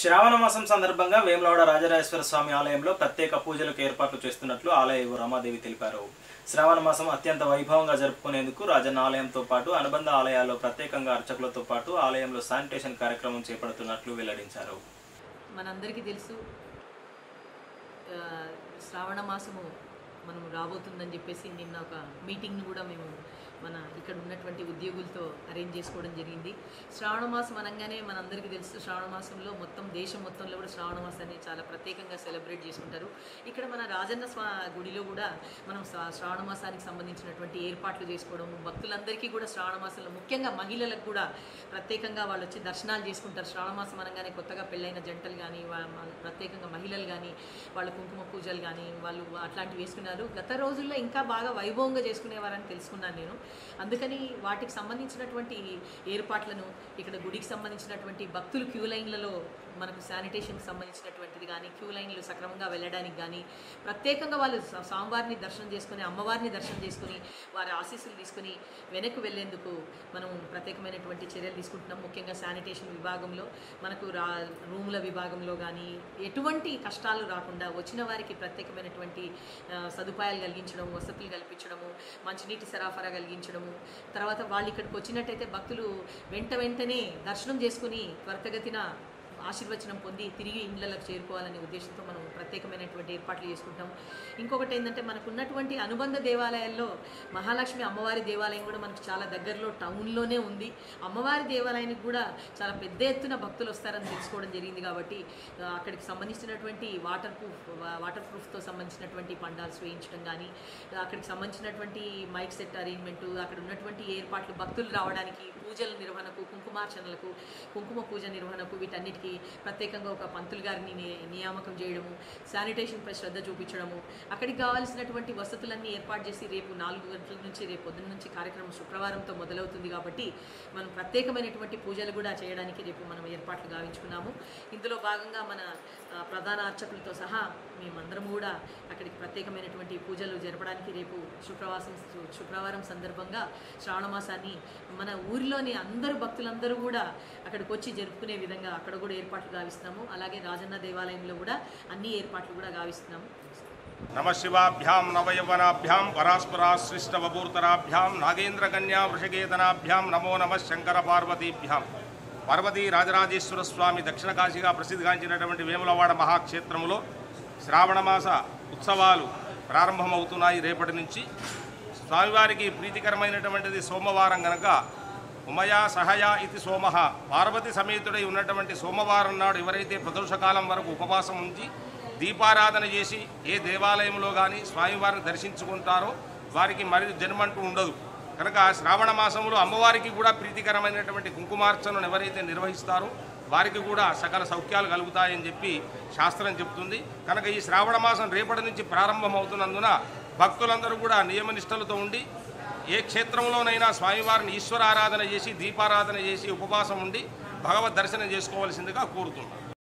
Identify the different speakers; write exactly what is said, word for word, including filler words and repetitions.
Speaker 1: శ్రావణ మాసం సందర్భంగా వేములవాడ రాజరాజేశ్వర స్వామి ఆలయంలో ప్రత్యేక పూజలకు ఏర్పాట్లు చేస్తున్నట్లు ఆలయ రమాదేవి తెలిపారు. శ్రావణ మాసం అత్యంత వైభవంగా జరుపుకునేందుకు రాజన్న ఆలయంతో పాటు అనుబంధ ఆలయాల్లో ప్రత్యేకంగా అర్చకులతో పాటు ఆలయంలో శానిటేషన్ కార్యక్రమం చేపడుతున్నట్లు వెల్లడించారు.
Speaker 2: మనందరికీ తెలుసు శ్రావణ మాసము మనం రాబోతుందని చెప్పేసి నిన్న ఒక మీటింగ్ని కూడా మేము మన ఇక్కడ ఉన్నటువంటి ఉద్యోగులతో అరేంజ్ చేసుకోవడం జరిగింది. శ్రావణ మాసం అనగానే మనందరికీ తెలుసు శ్రావణ మాసంలో మొత్తం దేశం మొత్తంలో కూడా శ్రావణ మాసాన్ని చాలా ప్రత్యేకంగా సెలబ్రేట్ చేసుకుంటారు. ఇక్కడ మన రాజన్న స్వా గుడిలో కూడా మనం శ్రావణ మాసానికి సంబంధించినటువంటి ఏర్పాట్లు చేసుకోవడం, భక్తులందరికీ కూడా శ్రావణ మాసంలో ముఖ్యంగా మహిళలకు కూడా ప్రత్యేకంగా వాళ్ళు వచ్చి దర్శనాలు చేసుకుంటారు. శ్రావణ మాసం అనగానే కొత్తగా పెళ్ళైన జంటలు కానీ ప్రత్యేకంగా మహిళలు కానీ వాళ్ళు కుంకుమ పూజలు కానీ వాళ్ళు అట్లాంటివి వేసుకున్నారు. గత రోజుల్లో ఇంకా బాగా వైభవంగా చేసుకునేవారని తెలుసుకున్నాను నేను. అందుకని వాటికి సంబంధించినటువంటి ఏర్పాట్లను ఇక్కడ గుడికి సంబంధించినటువంటి భక్తులు క్యూ లైన్లలో మనకు శానిటేషన్కి సంబంధించినటువంటిది కానీ క్యూ లైన్లు సక్రమంగా వెళ్ళడానికి కానీ ప్రత్యేకంగా వాళ్ళు స్వామివారిని దర్శనం చేసుకుని అమ్మవారిని దర్శనం చేసుకుని వారి ఆశీస్సులు తీసుకుని వెనక్కి వెళ్ళేందుకు మనం ప్రత్యేకమైనటువంటి చర్యలు తీసుకుంటున్నాం. ముఖ్యంగా శానిటేషన్ విభాగంలో మనకు రా రూముల విభాగంలో కానీ ఎటువంటి కష్టాలు రాకుండా వచ్చిన వారికి ప్రత్యేకమైనటువంటి సదుపాయాలు కలిగించడం, వసతులు కల్పించడము, మంచినీటి సరఫరా కలిగించడము, తర్వాత వాళ్ళు ఇక్కడికి వచ్చినట్టయితే భక్తులు వెంట వెంటనే దర్శనం చేసుకుని త్వరితగతిన ఆశీర్వచనం పొంది తిరిగి ఇళ్లకు చేరుకోవాలనే ఉద్దేశంతో మనం ప్రత్యేకమైనటువంటి ఏర్పాట్లు చేసుకుంటాం. ఇంకొకటి ఏంటంటే మనకు ఉన్నటువంటి అనుబంధ దేవాలయాల్లో మహాలక్ష్మి అమ్మవారి దేవాలయం కూడా మనకు చాలా దగ్గరలో టౌన్లోనే ఉంది. అమ్మవారి దేవాలయానికి కూడా చాలా పెద్ద ఎత్తున భక్తులు వస్తారని తెలుసుకోవడం జరిగింది. కాబట్టి అక్కడికి సంబంధించినటువంటి వాటర్ ప్రూఫ్ వాటర్ ప్రూఫ్తో సంబంధించినటువంటి పండాల్స్ వేయించడం కానీ, అక్కడికి సంబంధించినటువంటి మైక్ సెట్ అరేంజ్మెంటు, అక్కడ ఉన్నటువంటి ఏర్పాట్లు భక్తులు రావడానికి, పూజల నిర్వహణకు, కుంకుమార్చనలకు, కుంకుమ పూజ నిర్వహణకు వీటన్నిటికీ ప్రత్యేకంగా ఒక పంతులు గారిని నియామకం చేయడము, శానిటేషన్పై శ్రద్ధ చూపించడము, అక్కడికి కావాల్సినటువంటి వసతులన్నీ ఏర్పాటు చేసి రేపు నాలుగు గంటల నుంచి రేపు పొద్దున్న నుంచి కార్యక్రమం శుక్రవారంతో మొదలవుతుంది. కాబట్టి మనం ప్రత్యేకమైనటువంటి పూజలు కూడా చేయడానికి రేపు మనం ఏర్పాట్లు గావించుకున్నాము. ఇందులో భాగంగా మన ప్రధాన అర్చకులతో సహా మేమందరం కూడా అక్కడికి ప్రత్యేకమైనటువంటి పూజలు జరపడానికి రేపు శుక్రవారం శుక్రవారం సందర్భంగా శ్రావణ మాసాన్ని మన ఊరిలోని అందరూ భక్తులందరూ కూడా అక్కడికి వచ్చి జరుపుకునే విధంగా అక్కడ కూడా ఏర్పాట్లు గావిస్తున్నాము. అలాగే రాజన్న దేవాలయంలో కూడా అన్ని ఏర్పాట్లు కూడా గావిస్తున్నాము.
Speaker 3: నమ శివాభ్యాం నవయవనాభ్యాం పరాస్పరాశ్లిష్టవభూర్తరాభ్యాం నాగేంద్రకన్యా వృషకేతనాభ్యాం నమో నమ శంకర పార్వతీభ్యాం. పార్వతీ రాజరాజేశ్వర స్వామి దక్షిణ కాశీగా ప్రసిద్ధిగాంచినటువంటి వేములవాడ మహాక్షేత్రంలో శ్రావణమాస ఉత్సవాలు ప్రారంభమవుతున్నాయి. రేపటి నుంచి స్వామివారికి ప్రీతికరమైనటువంటిది సోమవారం గనక ఉమయా సహయా ఇది సోమః, పార్వతి సమేతుడై ఉన్నటువంటి సోమవారం నాడు ఎవరైతే ప్రదోషకాలం వరకు ఉపవాసం ఉంచి దీపారాధన చేసి ఏ దేవాలయంలో కానీ స్వామివారిని దర్శించుకుంటారో వారికి మరి జన్మంటూ ఉండదు. కనుక శ్రావణ మాసంలో అమ్మవారికి కూడా ప్రీతికరమైనటువంటి కుంకుమార్చనను ఎవరైతే నిర్వహిస్తారో వారికి కూడా సకల సౌఖ్యాలు కలుగుతాయని చెప్పి శాస్త్రం చెప్తుంది. కనుక ఈ శ్రావణ మాసం రేపటి నుంచి ప్రారంభమవుతున్నందున భక్తులందరూ కూడా నియమనిష్టలతో ఉండి ఏ క్షేత్రంలోనైనా స్వామివారిని ఈశ్వరారాధన చేసి దీపారాధన చేసి ఉపవాసం ఉండి భగవద్ దర్శనం చేసుకోవాల్సిందిగా కోరుతున్నాం.